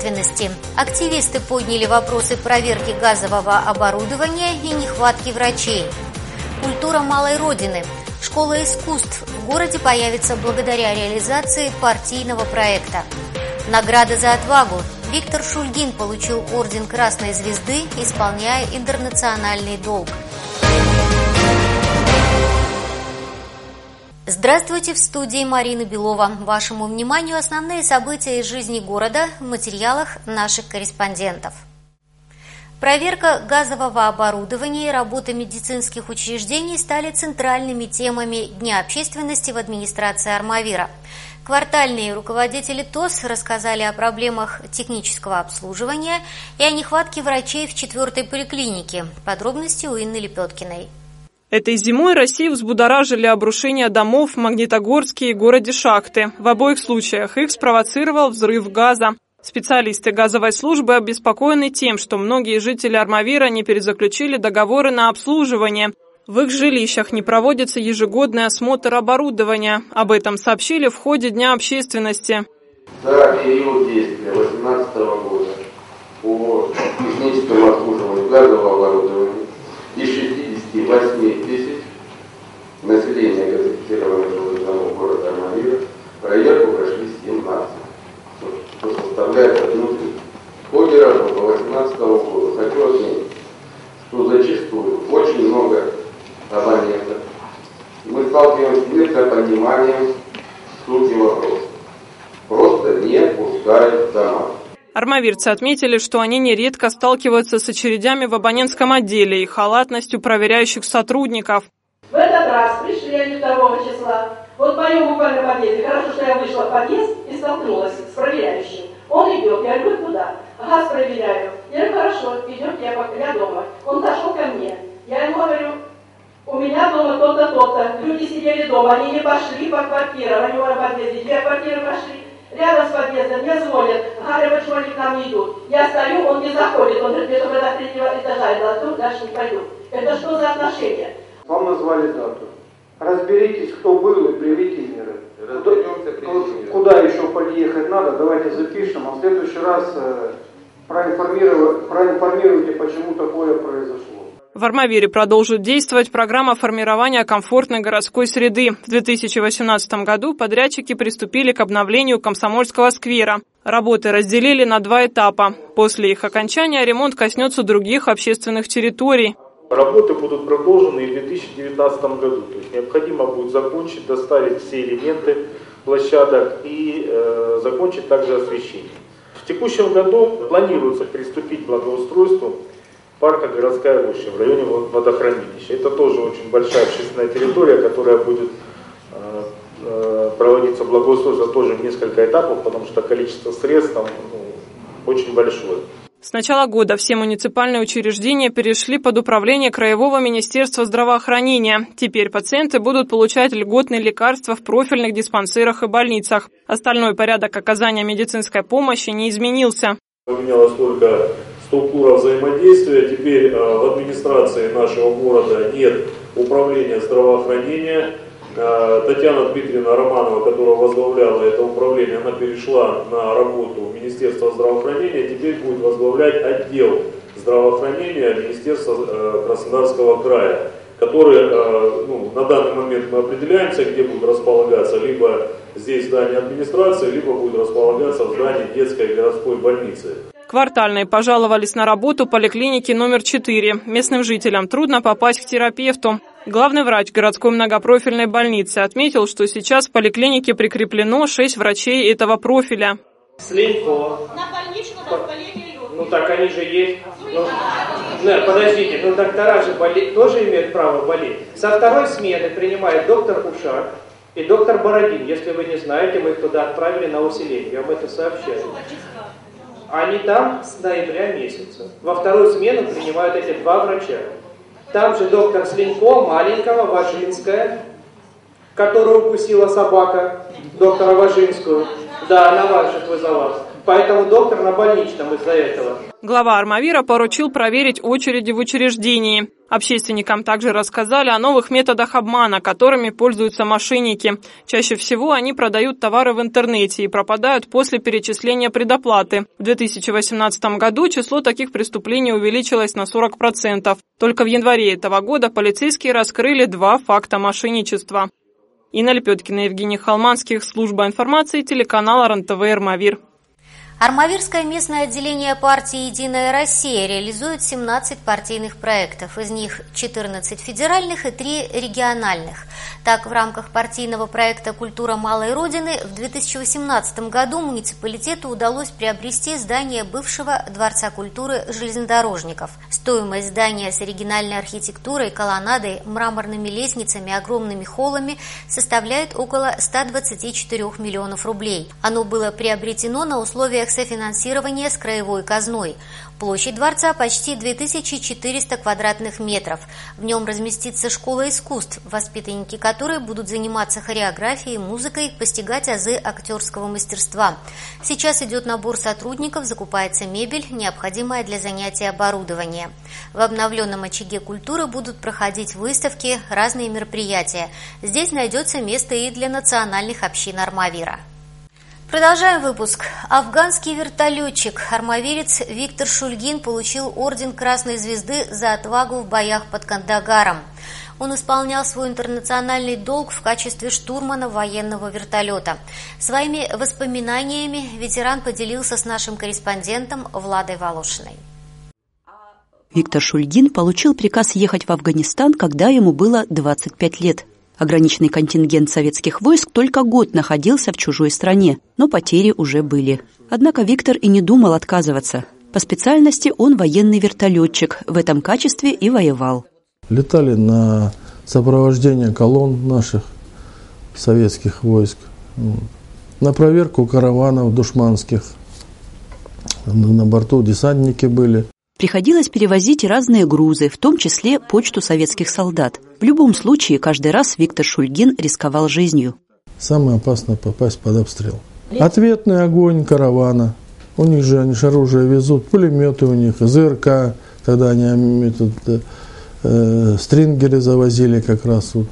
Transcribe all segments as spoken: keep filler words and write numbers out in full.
общественности. Активисты подняли вопросы проверки газового оборудования и нехватки врачей. Культура малой родины. Школа искусств в городе появится благодаря реализации партийного проекта. Награда за отвагу. Виктор Шульгин получил орден Красной Звезды, исполняя интернациональный долг. Здравствуйте, в студии Марина Белова. Вашему вниманию основные события из жизни города в материалах наших корреспондентов. Проверка газового оборудования и работа медицинских учреждений стали центральными темами Дня общественности в администрации Армавира. Квартальные руководители ТОС рассказали о проблемах технического обслуживания и о нехватке врачей в четвертой поликлинике. Подробности у Инны Лепеткиной. Этой зимой Россию взбудоражили обрушения домов в Магнитогорске и городе Шахты. В обоих случаях их спровоцировал взрыв газа. Специалисты газовой службы обеспокоены тем, что многие жители Армавира не перезаключили договоры на обслуживание. В их жилищах не проводится ежегодный осмотр оборудования. Об этом сообщили в ходе Дня общественности. За период действия две тысячи восемнадцатого года по техническому обслуживанию газового оборудования из шестидесяти восьми тысяч населения газифицированных жилых домов города Армавира проверку прошли семнадцать, что составляет одну треть. В ходе работы две тысячи восемнадцатого года хочу отметить, что зачастую очень много абонентов. Мы сталкиваемся с недопониманием сути вопроса. Просто не пускают в дома. Армавирцы отметили, что они нередко сталкиваются с очередями в абонентском отделе и халатностью проверяющих сотрудников. В этот раз пришли они второго числа. Вот в моем буквально подъезде. Хорошо, что я вышла в подъезд и столкнулась с проверяющим. Он идет, я говорю, куда? Газ проверяю. Я говорю, хорошо, идет, я, я дома. Он зашел ко мне. Я ему говорю, у меня дома то-то, то-то. Люди сидели дома, они не пошли по квартирам. Они в подъезде, две квартиры пошли. Рядом с подъездом мне звонят, Галя, почему они к нам не идут? Я стою, он не заходит, он говорит, что до третьего этажа, я тут дальше не пойду. Это что за отношения? Вам назвали дату. Разберитесь, кто был, и приведите меры. Куда, куда еще подъехать надо, давайте запишем, а в следующий раз э, проинформируйте, проинформируйте, почему такое произошло. В Армавире продолжит действовать программа формирования комфортной городской среды. В две тысячи восемнадцатом году подрядчики приступили к обновлению Комсомольского сквера. Работы разделили на два этапа. После их окончания ремонт коснется других общественных территорий. Работы будут продолжены и в две тысячи девятнадцатом году. То есть необходимо будет закончить, доставить все элементы площадок и э, закончить также освещение. В текущем году планируется приступить к благоустройству парка «Городская роща» в районе водохранилища. Это тоже очень большая общественная территория, которая будет э, э, проводиться благоустройство тоже в несколько этапов, потому что количество средств там ну, очень большое. С начала года все муниципальные учреждения перешли под управление Краевого министерства здравоохранения. Теперь пациенты будут получать льготные лекарства в профильных диспансерах и больницах. Остальной порядок оказания медицинской помощи не изменился. Поменялась только структура взаимодействия. Теперь э, в администрации нашего города нет управления здравоохранения. Э, Татьяна Дмитриевна Романова, которая возглавляла это управление, она перешла на работу в Министерство здравоохранения. Теперь будет возглавлять отдел здравоохранения Министерства э, Краснодарского края, который э, ну, на данный момент мы определяемся, где будет располагаться, либо здесь здание администрации, либо будет располагаться в здании детской городской больницы. Квартальные пожаловались на работу поликлиники номер четыре. Местным жителям трудно попасть к терапевту. Главный врач городской многопрофильной больницы отметил, что сейчас в поликлинике прикреплено шесть врачей этого профиля. Слинько. На больничку, на болезни. Ну так они же есть. Ну, нет, подождите, ну доктора же болеть, тоже имеют право болеть. Со второй смены принимает доктор Ушак и доктор Бородин. Если вы не знаете, мы их туда отправили на усиление. Я вам это сообщаю. Они там с ноября месяца. Во вторую смену принимают эти два врача. Там же доктор Слинько, маленького, Важинская, которую укусила собака, доктора Важинскую. Да, она вас же вызывала. Поэтому доктор на больничном из-за этого. Глава Армавира поручил проверить очереди в учреждении. Общественникам также рассказали о новых методах обмана, которыми пользуются мошенники. Чаще всего они продают товары в интернете и пропадают после перечисления предоплаты. В две тысячи восемнадцатом году число таких преступлений увеличилось на сорок процентов. Только в январе этого года полицейские раскрыли два факта мошенничества. Инна Лепеткина, Евгений Холманских, служба информации, телеканал эр эн тэ вэ «Армавир». Армавирское местное отделение партии «Единая Россия» реализует семнадцать партийных проектов, из них четырнадцать федеральных и три региональных. Так, в рамках партийного проекта «Культура малой Родины» в две тысячи восемнадцатом году муниципалитету удалось приобрести здание бывшего Дворца культуры железнодорожников. Стоимость здания с оригинальной архитектурой, колоннадой, мраморными лестницами, огромными холлами составляет около ста двадцати четырёх миллионов рублей. Оно было приобретено на условиях софинансирования с краевой казной. Площадь дворца почти две тысячи четыреста квадратных метров. В нем разместится школа искусств, воспитанники которой будут заниматься хореографией, музыкой, постигать азы актерского мастерства. Сейчас идет набор сотрудников, закупается мебель, необходимая для занятия оборудование. В обновленном очаге культуры будут проходить выставки, разные мероприятия. Здесь найдется место и для национальных общин Армавира. Продолжаем выпуск. Афганский вертолетчик, армавирец Виктор Шульгин получил орден Красной Звезды за отвагу в боях под Кандагаром. Он исполнял свой интернациональный долг в качестве штурмана военного вертолета. Своими воспоминаниями ветеран поделился с нашим корреспондентом Владой Волошиной. Виктор Шульгин получил приказ ехать в Афганистан, когда ему было двадцать пять лет. Ограниченный контингент советских войск только год находился в чужой стране, но потери уже были. Однако Виктор и не думал отказываться. По специальности он военный вертолетчик, в этом качестве и воевал. Летали на сопровождение колонн наших советских войск, на проверку караванов душманских. На борту десантники были. Приходилось перевозить и разные грузы, в том числе почту советских солдат. В любом случае, каждый раз Виктор Шульгин рисковал жизнью. Самое опасное попасть под обстрел. Ответный огонь каравана. У них же, они же оружие везут, пулеметы у них, зэ эр ка, тогда они этот, э, стрингеры завозили как раз. Вот,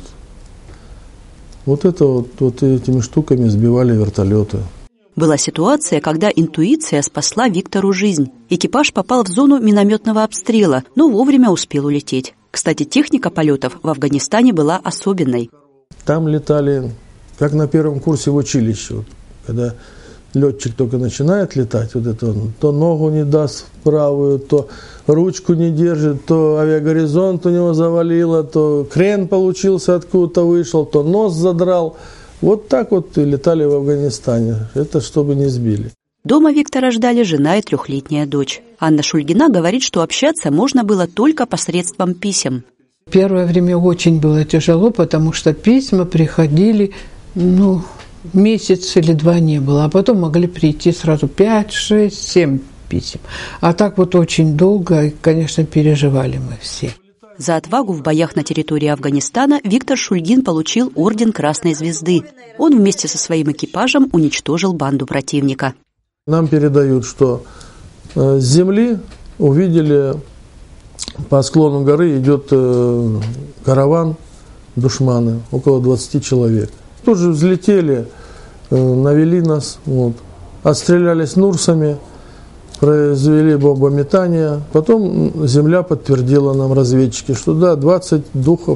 вот это вот, вот этими штуками сбивали вертолеты. Была ситуация, когда интуиция спасла Виктору жизнь. Экипаж попал в зону минометного обстрела, но вовремя успел улететь. Кстати, техника полетов в Афганистане была особенной. Там летали, как на первом курсе в училище. Когда летчик только начинает летать, вот это он то ногу не даст правую, то ручку не держит, то авиагоризонт у него завалило, то крен получился, откуда-то вышел, то нос задрал. Вот так вот и летали в Афганистане. Это чтобы не сбили. Дома Виктора ждали жена и трехлетняя дочь. Анна Шульгина говорит, что общаться можно было только посредством писем. Первое время очень было тяжело, потому что письма приходили, ну, месяц или два не было. А потом могли прийти сразу пять, шесть, семь писем. А так вот очень долго, и, конечно, переживали мы все. За отвагу в боях на территории Афганистана Виктор Шульгин получил орден Красной Звезды. Он вместе со своим экипажем уничтожил банду противника. Нам передают, что с земли увидели, по склону горы идет караван душманы, около двадцати человек. Тут же взлетели, навели нас, вот, отстрелялись нурсами, произвели бомбометание. Потом земля подтвердила нам, разведчики, что да, двадцать духов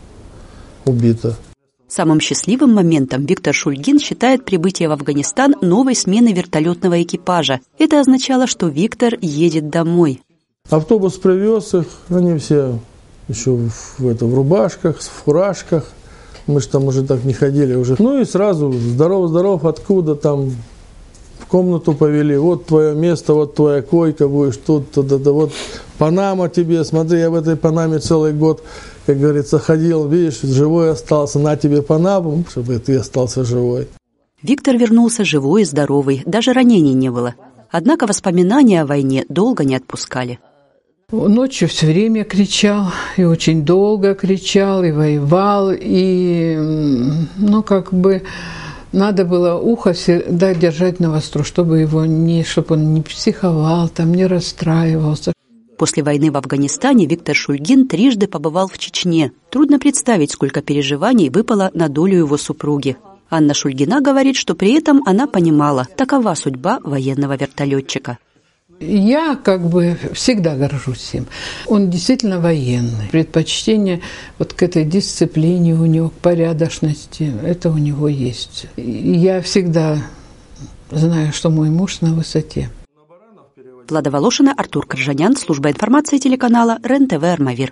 убито. Самым счастливым моментом Виктор Шульгин считает прибытие в Афганистан новой смены вертолетного экипажа. Это означало, что Виктор едет домой. Автобус привез их, они все еще в, это, в рубашках, в фуражках. Мы же там уже так не ходили уже. Ну и сразу здоров-здоров, откуда там... В комнату повели, вот твое место, вот твоя койка, будешь тут, туда, да, вот Панама тебе, смотри, я в этой Панаме целый год, как говорится, ходил, видишь, живой остался, на тебе Панаму, чтобы ты остался живой. Виктор вернулся живой и здоровый, даже ранений не было. Однако воспоминания о войне долго не отпускали. Ночью все время кричал, и очень долго кричал, и воевал, и, ну, как бы... надо было ухо всегда держать навостро, чтобы его не, чтобы он не психовал, там, не расстраивался. После войны в Афганистане Виктор Шульгин трижды побывал в Чечне. Трудно представить, сколько переживаний выпало на долю его супруги. Анна Шульгина говорит, что при этом она понимала, такова судьба военного вертолетчика. Я как бы всегда горжусь им. Он действительно военный. Предпочтение вот к этой дисциплине у него, к порядочности, это у него есть. Я всегда знаю, что мой муж на высоте. Влада Волошина, Артур Коржанян, служба информации телеканала РЕН-ТВ «Армавир».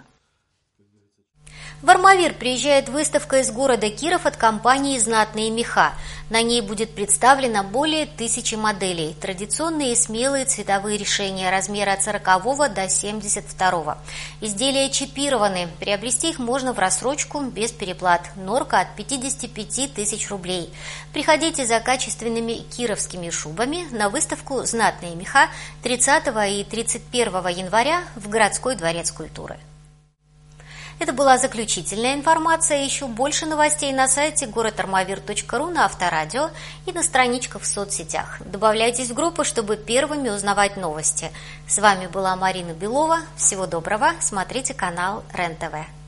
В Армавир приезжает выставка из города Киров от компании «Знатные меха». На ней будет представлено более тысячи моделей. Традиционные и смелые цветовые решения размера от сорокового до семьдесят второго. Изделия чипированы. Приобрести их можно в рассрочку без переплат. Норка от пятидесяти пяти тысяч рублей. Приходите за качественными кировскими шубами на выставку «Знатные меха» тридцатого и тридцать первого января в городской дворец культуры. Это была заключительная информация. Еще больше новостей на сайте город армавир точка ру, на Авторадио и на страничках в соцсетях. Добавляйтесь в группу, чтобы первыми узнавать новости. С вами была Марина Белова. Всего доброго. Смотрите канал РЕН-ТВ.